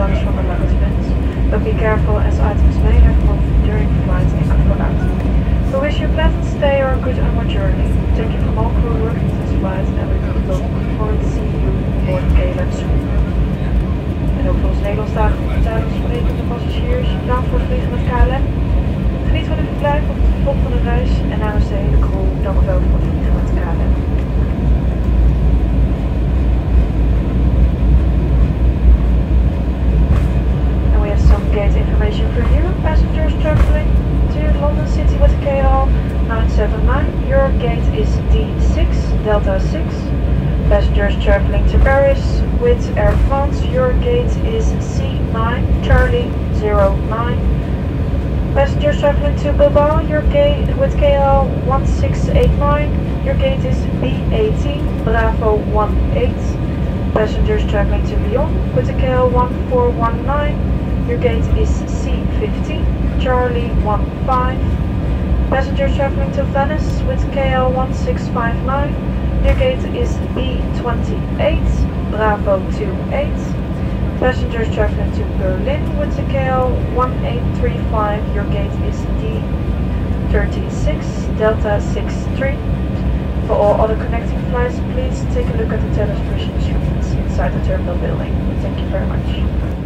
charges from the luggage bins, but be careful as items may have moved during flight and could fall out. We wish you a pleasant stay or a good onward journey. Thank you from all crew working this flight and we look forward to seeing you aboard KLM Cityhopper. En ook voor ons Nederlandstalige sprekende passagiers, bedankt voor het vliegen met KLM. Geniet van uw verblijf op de volgende reis en namens de hele crew dank u wel voor het vliegen met KLM. And we have some gate information for you. Passengers traveling to London City with KL 979, your gate is D6, Delta 6. Passengers traveling to Paris with Air France, your gate is C9, Charlie 09. Passengers traveling to Bilbao, your gate with KL 1689, your gate is B18, Bravo 18. Passengers traveling to Lyon with the KL 1419, your gate is C15, Charlie 15. Passengers traveling to Venice with KL 1659, your gate is B28, Bravo 28. Passengers traveling to Berlin with the KL 1835, your gate is D36, Delta 63. For all other connecting flights, please take a look at the television screens inside the terminal building. Thank you very much.